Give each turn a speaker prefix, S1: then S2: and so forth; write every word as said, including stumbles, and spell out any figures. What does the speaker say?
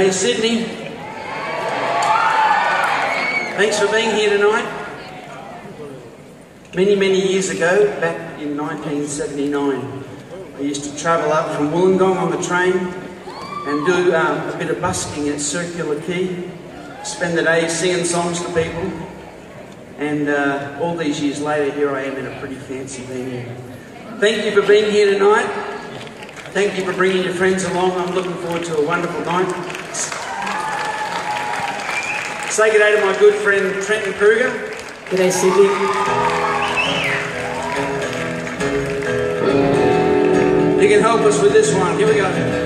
S1: G'day Sydney. Thanks for being here tonight. Many, many years ago, back in nineteen seventy-nine, I used to travel up from Wollongong on the train and do um, a bit of busking at Circular Quay, spend the day singing songs to people, and uh, all these years later, here I am in a pretty fancy venue. Thank you for being here tonight. Thank you for bringing your friends along. I'm looking forward to a wonderful night. Say good day to my good friend Trenton Kruger.
S2: G'day Sydney.
S1: You can help us with this one. Here we go.